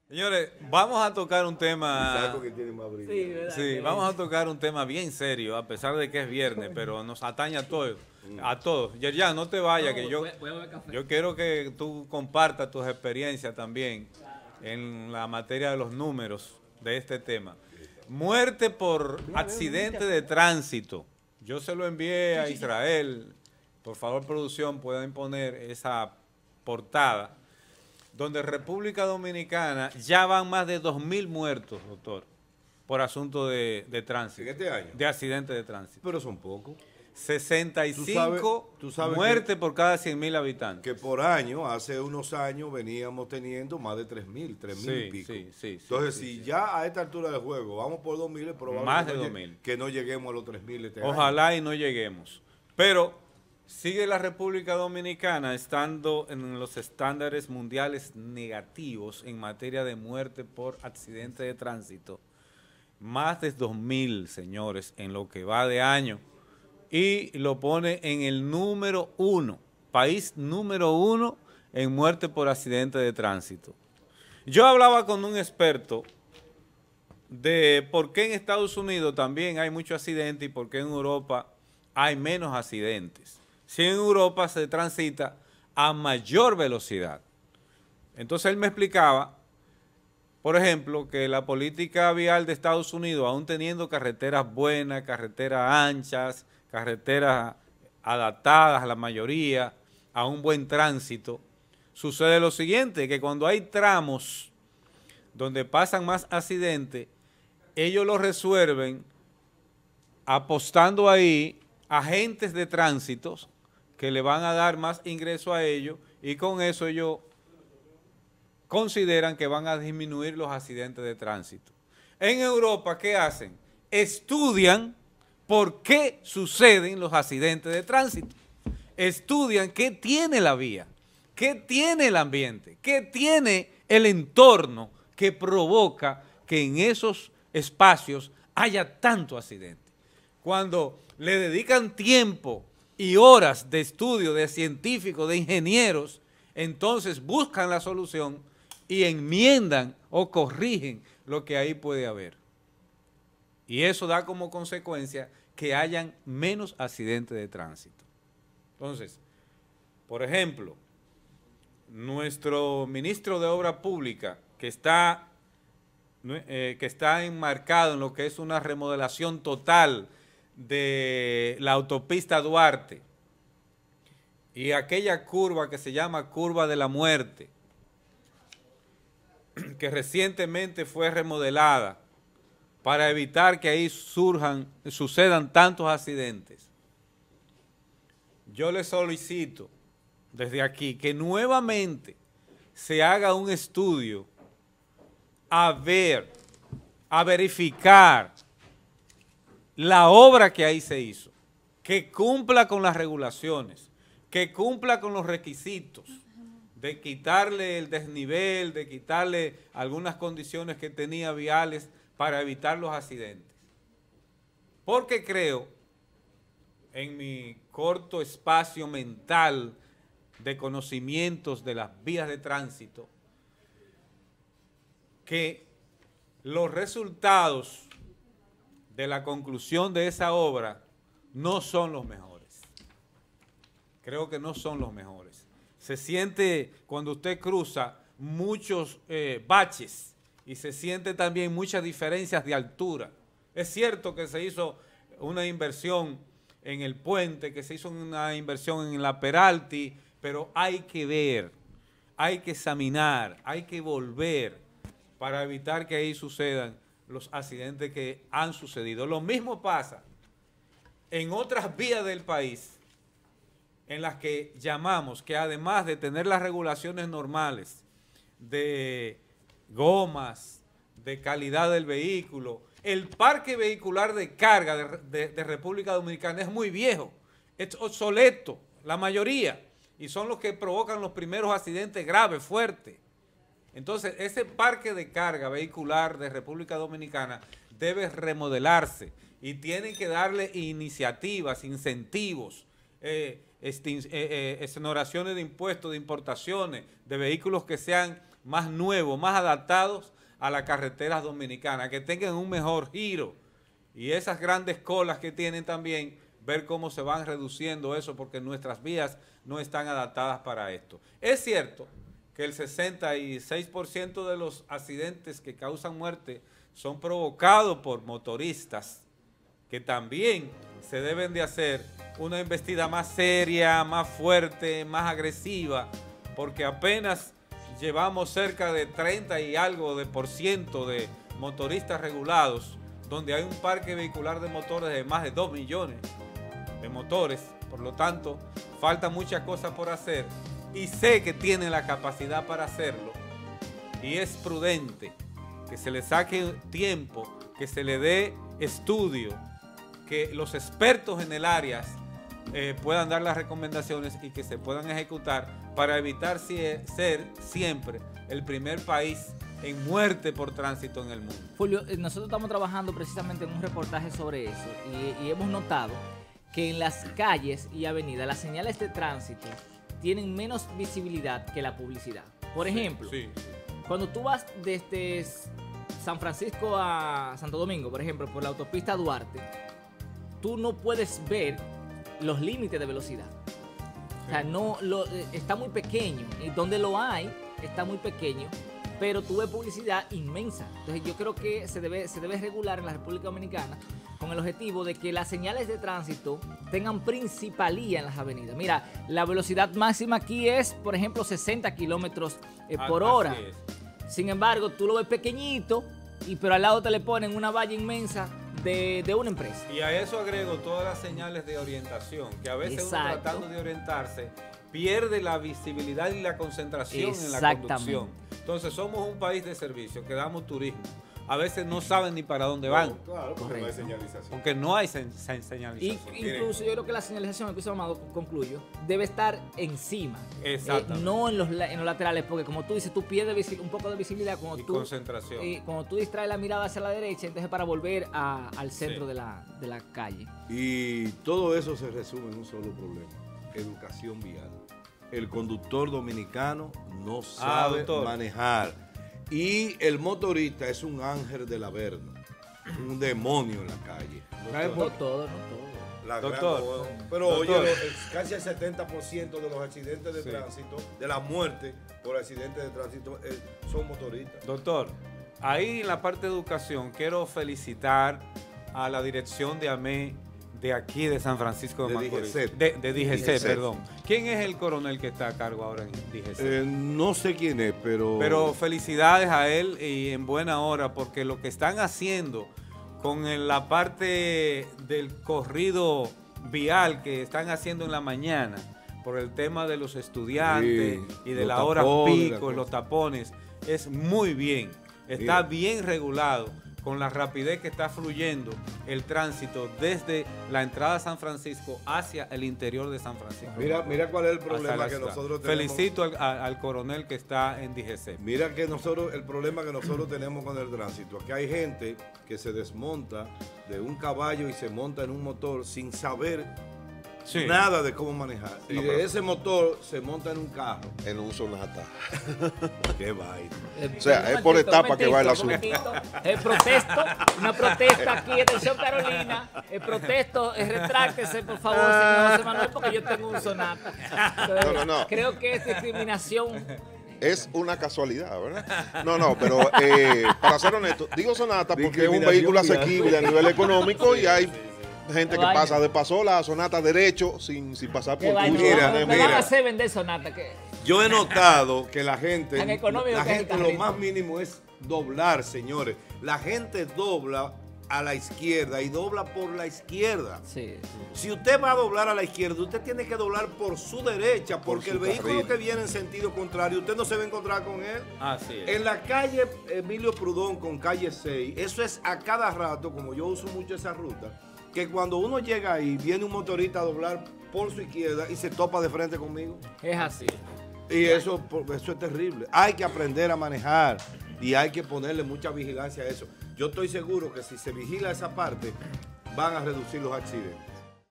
Señores, vamos a tocar un tema. Saco que tiene más brillo. Sí, ¿verdad? Sí, vamos a tocar un tema bien serio, a pesar de que es viernes, pero nos atañe a todos. A todos. Yerjan, no te vayas, que yo Voy a beber café. quiero que tú compartas tus experiencias también en la materia de los números de este tema. Muerte por accidente de tránsito. Yo se lo envié a Israel. Por favor, producción, pueden poner esa portada, donde República Dominicana ya van más de 2.000 muertos, doctor, por asunto de tránsito. ¿En este año? De accidente de tránsito. Pero son pocos. 65 tú sabes muertes por cada 100.000 habitantes. Que por año, hace unos años, veníamos teniendo más de 3.000 y pico. Entonces, si ya a esta altura del juego vamos por 2.000, probablemente Más de 2.000. que no lleguemos a los 3.000 este año. Ojalá y no lleguemos. Pero sigue la República Dominicana estando en los estándares mundiales negativos en materia de muerte por accidente de tránsito. Más de 2.000, señores, en lo que va de año. Y lo pone en el número 1, país número 1 en muerte por accidente de tránsito. Yo hablaba con un experto de por qué en Estados Unidos también hay muchos accidentes y por qué en Europa hay menos accidentes. Si en Europa se transita a mayor velocidad. Entonces él me explicaba, por ejemplo, que la política vial de Estados Unidos, aún teniendo carreteras buenas, carreteras anchas, carreteras adaptadas a la mayoría, a un buen tránsito, sucede lo siguiente, que cuando hay tramos donde pasan más accidentes, ellos lo resuelven apostando ahí agentes de tránsito que le van a dar más ingreso a ellos y con eso ellos consideran que van a disminuir los accidentes de tránsito. En Europa, ¿qué hacen? Estudian por qué suceden los accidentes de tránsito. Estudian qué tiene la vía, qué tiene el ambiente, qué tiene el entorno que provoca que en esos espacios haya tanto accidente. Cuando le dedican tiempo y horas de estudio de científicos, de ingenieros, entonces buscan la solución y enmiendan o corrigen lo que ahí puede haber. Y eso da como consecuencia que hayan menos accidentes de tránsito. Entonces, por ejemplo, nuestro ministro de Obra Pública, que está enmarcado en lo que es una remodelación total de la autopista Duarte y aquella curva que se llama Curva de la Muerte, que recientemente fue remodelada para evitar que ahí sucedan tantos accidentes. Yo le solicito desde aquí que nuevamente se haga un estudio a verificar la obra que ahí se hizo, que cumpla con las regulaciones, que cumpla con los requisitos de quitarle el desnivel, de quitarle algunas condiciones que tenía viales para evitar los accidentes. Porque creo, en mi corto espacio mental de conocimientos de las vías de tránsito, que los resultados de la conclusión de esa obra no son los mejores. Creo que no son los mejores. Se siente cuando usted cruza muchos baches y se siente también muchas diferencias de altura. Es cierto que se hizo una inversión en el puente, que se hizo una inversión en la Peralti, pero hay que ver, hay que examinar, hay que volver para evitar que ahí sucedan los accidentes que han sucedido. Lo mismo pasa en otras vías del país, en las que llamamos que además de tener las regulaciones normales de gomas, de calidad del vehículo, el parque vehicular de carga de República Dominicana es muy viejo, es obsoleto, la mayoría, y son los que provocan los primeros accidentes graves, fuertes. Entonces, ese parque de carga vehicular de República Dominicana debe remodelarse y tienen que darle iniciativas, incentivos, exoneraciones de impuestos, de importaciones, de vehículos que sean más nuevos, más adaptados a las carreteras dominicanas, que tengan un mejor giro. Y esas grandes colas que tienen también, ver cómo se van reduciendo eso, porque nuestras vías no están adaptadas para esto. Es cierto que el 66% de los accidentes que causan muerte son provocados por motoristas, que también se deben de hacer una embestida más seria, más fuerte, más agresiva, porque apenas llevamos cerca de 30 y algo de % de motoristas regulados, donde hay un parque vehicular de motores de más de 2 millones de motores. Por lo tanto, faltan muchas cosas por hacer y sé que tienen la capacidad para hacerlo, y es prudente que se le saque tiempo, que se le dé estudio, que los expertos en el área puedan dar las recomendaciones y que se puedan ejecutar para evitar ser siempre el primer país en muerte por tránsito en el mundo. Fulvio, nosotros estamos trabajando precisamente en un reportaje sobre eso y hemos notado que en las calles y avenidas las señales de tránsito tienen menos visibilidad que la publicidad. Por ejemplo, cuando tú vas desde San Francisco a Santo Domingo, por ejemplo, por la autopista Duarte, tú no puedes ver los límites de velocidad. O sea, está muy pequeño, y donde lo hay está muy pequeño, pero tú ves publicidad inmensa. Entonces yo creo que se debe regular en la República Dominicana con el objetivo de que las señales de tránsito tengan principalía en las avenidas. Mira, la velocidad máxima aquí es, por ejemplo, 60 kilómetros por hora. Sin embargo, tú lo ves pequeñito, pero al lado te le ponen una valla inmensa de una empresa. Y a eso agrego todas las señales de orientación, que a veces uno tratando de orientarse pierde la visibilidad y la concentración en la conducción. Entonces somos un país de servicio, que damos turismo. A veces no saben ni para dónde van. Claro, porque no hay señalización. Porque no hay señalización. Incluso yo creo que la señalización, incluso Amado, concluyo, debe estar encima. Exactamente. No en los laterales, porque como tú dices, tú pierdes un poco de visibilidad cuando concentración. Cuando tú distraes la mirada hacia la derecha, entonces para volver al centro de la calle. Y todo eso se resume en un solo problema: educación vial. El conductor dominicano no sabe manejar. Y el motorista es un ángel del Averno, un demonio en la calle. No todo. Doctor, pero oye, casi el 70% de los accidentes de tránsito, de la muerte por accidentes de tránsito, son motoristas. Doctor, ahí en la parte de educación quiero felicitar a la dirección de AME de aquí de San Francisco de Macorís. De DGC, perdón. ¿Quién es el coronel que está a cargo ahora en DGC? No sé quién es, pero... Pero felicidades a él y en buena hora, porque lo que están haciendo con la parte del corrido vial que están haciendo en la mañana, por el tema de los estudiantes y de las horas pico, los tapones, es muy bien. Está bien regulado, con la rapidez que está fluyendo el tránsito desde la entrada a San Francisco hacia el interior de San Francisco. Mira cuál es el problema que nosotros tenemos. Felicito al coronel que está en DGC. Mira que el problema que nosotros tenemos con el tránsito. Aquí hay gente que se desmonta de un caballo y se monta en un motor sin saber nada de cómo manejar. Y de ese motor se monta en un carro. En un Sonata. Qué vaina. O sea, es por etapa que va el asunto. Una protesta aquí, atención Carolina. Protesto, retráctese por favor, señor José Manuel, porque yo tengo un Sonata. Entonces, no. Creo que es discriminación. Es una casualidad, ¿verdad? No, pero para ser honesto, digo Sonata porque es un vehículo asequible a nivel económico y hay gente que pasa de pasola a Sonata derecho sin pasar por curso. Me van a hacer vender Sonata. Yo he notado que la gente lo más mínimo es doblar, señores. La gente dobla a la izquierda y dobla por la izquierda. Si usted va a doblar a la izquierda, usted tiene que doblar por su derecha, porque el vehículo que viene en sentido contrario, usted no se va a encontrar con él. Así es. En la calle Emilio Prudón con calle 6, eso es a cada rato, como yo uso mucho esa ruta, que cuando uno llega ahí, viene un motorista a doblar por su izquierda y se topa de frente conmigo. Es así. Y eso es terrible. Hay que aprender a manejar y hay que ponerle mucha vigilancia a eso. Yo estoy seguro que si se vigila esa parte, van a reducir los accidentes.